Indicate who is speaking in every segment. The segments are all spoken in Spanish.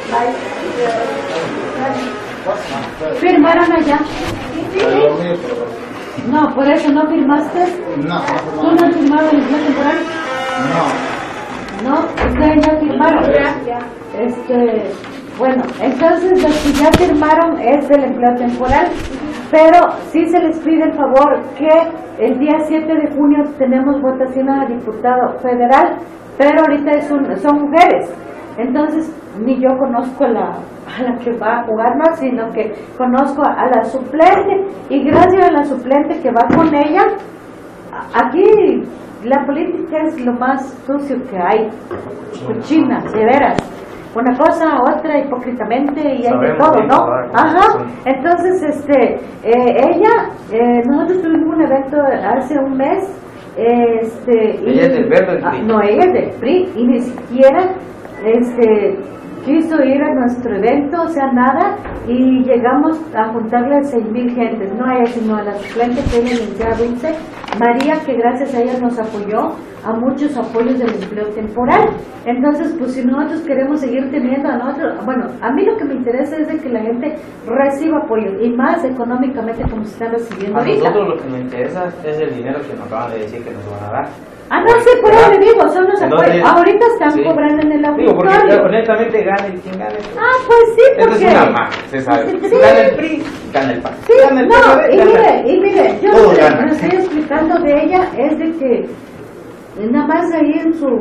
Speaker 1: ¿Firmaron allá? No, por eso no firmaste.
Speaker 2: No.
Speaker 1: ¿Tú no has firmado el empleo temporal?
Speaker 2: No.
Speaker 1: No, ustedes ya firmaron. Bueno, entonces los que ya firmaron es el empleo temporal, pero sí se les pide el favor que el día 7 de junio tenemos votación a diputado federal, pero ahorita son mujeres. Entonces, ni yo conozco a la que va a jugar más, sino que conozco a la suplente, y gracias a la suplente que va con ella, aquí la política es lo más sucio que hay, cochina, de veras, una cosa, otra, hipócritamente, y hay de todo, ¿no? Ajá, entonces, ella, nosotros tuvimos un evento hace un mes,
Speaker 3: ella es del Verde, del PRI.
Speaker 1: No, ella es del PRI, y ni siquiera, quiso ir a nuestro evento, o sea, nada, y llegamos a juntarle a 6,000 gentes, no a ella, sino a la suplente que ella licenciada Dulce María, que gracias a ella nos apoyó a muchos apoyos del empleo temporal. Entonces, pues si nosotros queremos seguir teniendo a nosotros, bueno, a mí lo que me interesa es de que la gente reciba apoyo, y más económicamente como se está recibiendo
Speaker 3: A
Speaker 1: ahorita.
Speaker 3: nosotros lo que nos interesa es el dinero que nos acaban de decir que nos van a dar.
Speaker 1: Ah, no, sí, por eso le digo, son los apoyos.
Speaker 3: Entonces,
Speaker 1: Ahorita están
Speaker 3: sí,
Speaker 1: cobrando en el
Speaker 3: digo, porque
Speaker 1: auditorio.
Speaker 3: honestamente gane quien gane.
Speaker 1: Ah, pues sí, porque...
Speaker 3: Esto es una más, se sabe.
Speaker 1: Sí.
Speaker 3: Si gana el PRI, gana el PAN.
Speaker 1: Sí,
Speaker 3: Gana el
Speaker 1: no,
Speaker 3: PRD, gana.
Speaker 1: y mire, yo
Speaker 3: Todos
Speaker 1: lo que
Speaker 3: ganan.
Speaker 1: me estoy explicando de ella es de que nada más ahí en su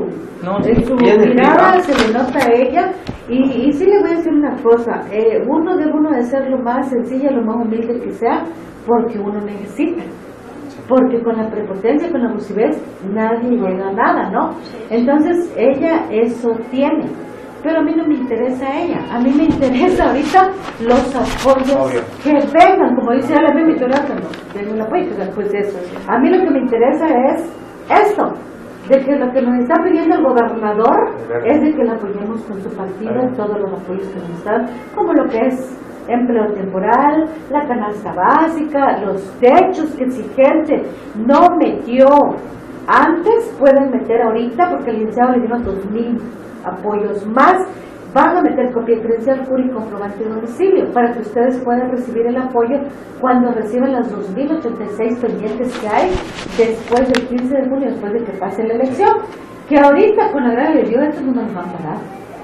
Speaker 3: y es del
Speaker 1: mirada
Speaker 3: PRI,
Speaker 1: se le nota a ella, y sí le voy a decir una cosa, uno debe de ser lo más sencillo, lo más humilde que sea, porque uno necesita. Porque con la prepotencia, con la abusivez, nadie llega a nada, ¿no? Entonces, ella eso tiene. Pero a mí no me interesa ella. A mí me interesa ahorita los apoyos.
Speaker 3: Obvio.
Speaker 1: Que vengan, como dice la mi teléfono, denme el apoyo, pues eso. A mí lo que me interesa es esto, de que lo que nos está pidiendo el gobernador es de que la apoyemos con su partido en todos los apoyos que nos dan, como lo que es empleo temporal, la canasta básica, los techos que si gente no metió antes, pueden meter ahorita, porque el licenciado le dieron 2,000 apoyos más. Van a meter copia de credencial, CURP y comprobante de domicilio para que ustedes puedan recibir el apoyo cuando reciban las 2,086 pendientes que hay después del 15 de junio, después de que pase la elección, que ahorita con la gracia de Dios estos no nos van a pagar.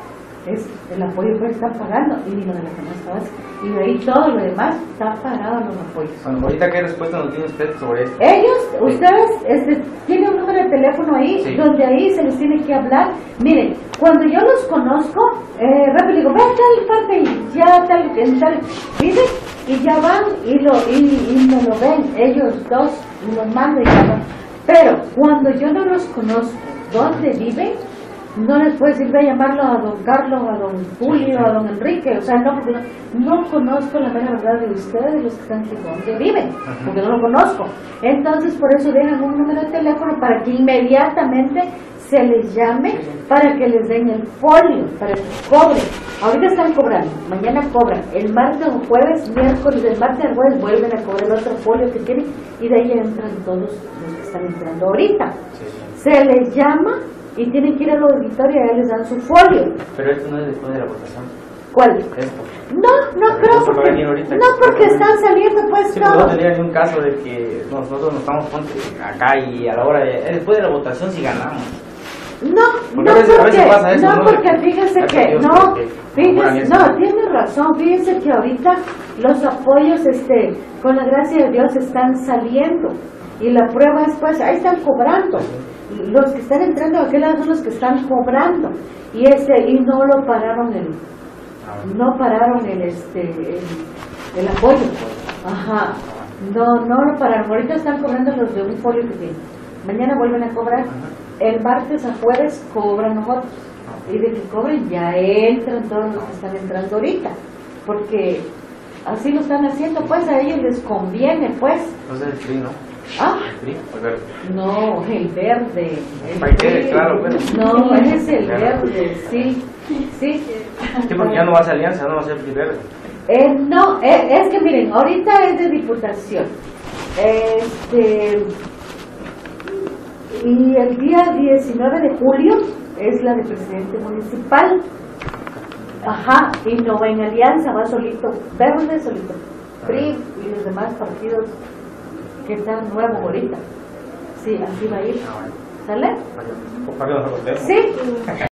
Speaker 1: El apoyo puede estar pagando, y lo de la canasta básica, y de ahí todo lo demás está pagado en los apoyos.
Speaker 3: Bueno, ahorita, ¿qué respuesta nos tiene usted sobre esto?
Speaker 1: Ellos, ustedes, tienen un número de teléfono ahí,
Speaker 3: sí,
Speaker 1: donde ahí se les tiene que hablar. Miren, cuando yo los conozco, rápido digo, ve a tal parte y ya tal, viven, y ya van y me lo ven, ellos dos, y los mando y ya van. Pero cuando yo no los conozco, ¿dónde viven? No les puedo decir, voy a llamarlo a don Carlos, a don Julio, a don Enrique, o sea, no, porque no conozco la mera verdad de ustedes, los que están aquí, dónde viven, porque no lo conozco. Entonces, por eso dejan un número de teléfono para que inmediatamente se les llame, para que les den el folio, para que cobren. Ahorita están cobrando, mañana cobran, el martes o jueves, miércoles, del martes al jueves vuelven a cobrar el otro folio que tienen, y de ahí entran todos los que están entrando ahorita. Se les llama y tienen que ir al auditorio y ahí les dan su folio.
Speaker 3: Pero esto no es después de la votación.
Speaker 1: ¿Cuál?
Speaker 3: Esto.
Speaker 1: No creo, porque están saliendo pues
Speaker 3: Sí,
Speaker 1: todo.
Speaker 3: no tenía ni un caso de que nosotros nos estamos acá y a la hora de... después de la votación si ganamos. Porque a veces pasa eso, ¿no?
Speaker 1: Porque fíjense que, tiene razón, fíjense que ahorita los apoyos, con la gracia de Dios están saliendo, y la prueba es pues, ahí están cobrando. Los que están entrando a aquel lado son los que están cobrando, y no lo pararon el apoyo. Ajá, no lo pararon. Ahorita están cobrando los de un folio que tienen, mañana vuelven a cobrar, el martes a jueves cobran nosotros, y de que cobren ya entran todos los que están entrando ahorita, porque así lo están haciendo, pues a ellos les conviene, pues.
Speaker 3: Entonces el PRI, ¿no?
Speaker 1: ¿Ah?
Speaker 3: ¿El PRI o el verde?
Speaker 1: No, el verde.
Speaker 3: Para que quede claro, pero...
Speaker 1: No, es el verde, sí.
Speaker 3: Sí, porque ya no va a ser alianza, no va a ser PRI verde.
Speaker 1: No, es que miren, ahorita es de diputación. Y el día 19 de julio es la de presidente municipal. Ajá, y no va en alianza, va solito, verde solito. PRI y los demás partidos que están nuevos ahorita. Sí, así va a ir. ¿Sale?
Speaker 3: ¿Para qué nos lo
Speaker 1: Sí.